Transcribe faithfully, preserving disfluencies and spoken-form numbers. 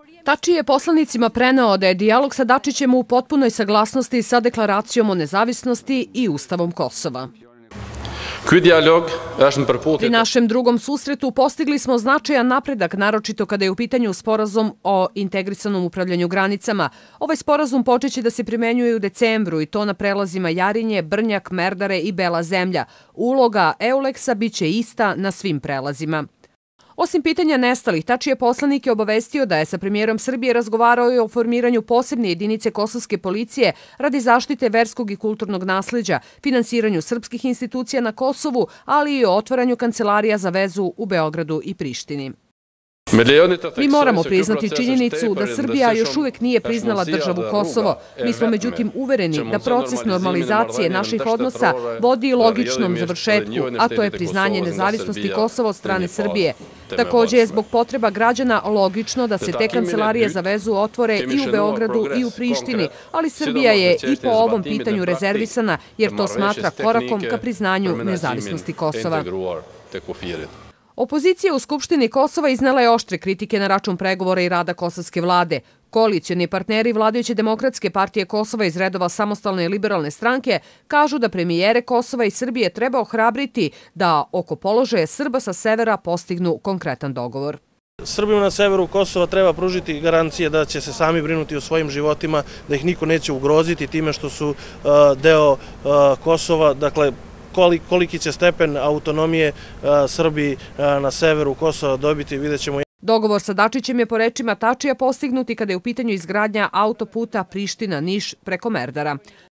Tači je poslanicima preneo da je dijalog sa Dačićem u potpunoj saglasnosti sa deklaracijom o nezavisnosti i Ustavom Kosova. Pri našem drugom susretu postigli smo značajan napredak, naročito kada je u pitanju sporazum o integrisanom upravljanju granicama. Ovaj sporazum počeće da se primenjuje u decembru i to na prelazima Jarinje, Brnjak, Merdare i Bela zemlja. Uloga Euleksa biće ista na svim prelazima. Osim pitanja nestalih, Tači je poslanike obavestio da je sa premijerom Srbije razgovarao i o formiranju posebne jedinice kosovske policije radi zaštite verskog i kulturnog nasleđa, finansiranju srpskih institucija na Kosovu, ali i o otvaranju kancelarija za vezu u Beogradu i Prištini. Mi moramo priznati činjenicu da Srbija još uvek nije priznala državu Kosovo. Mi smo međutim uvereni da proces normalizacije naših odnosa vodi logičnom završetku, a to je priznanje nezavisnosti Kosova od strane Srbije. Također je zbog potreba građana logično da se te kancelarije za vezu otvore i u Beogradu i u Prištini, ali Srbija je i po ovom pitanju rezervisana jer to smatra korakom ka priznanju nezavisnosti Kosova. Opozicija u Skupštini Kosova iznela je oštre kritike na račun pregovora i rada kosovske vlade. Koalicioni partneri vladajuće Demokratske partije Kosova iz redova Samostalne i liberalne stranke kažu da premijere Kosova i Srbije treba ohrabriti da oko položaja Srba sa severa postignu konkretan dogovor. Srbima na severu Kosova treba pružiti garancije da će se sami brinuti o svojim životima, da ih niko neće ugroziti time što su deo Kosova, dakle koliki će stepen autonomije Srbi na severu Kosova dobiti, vidjet ćemo. Dogovor sa Dačićem je po rečima Tačija postignuti kada je u pitanju izgradnja autoputa Priština-Niš preko Merdara.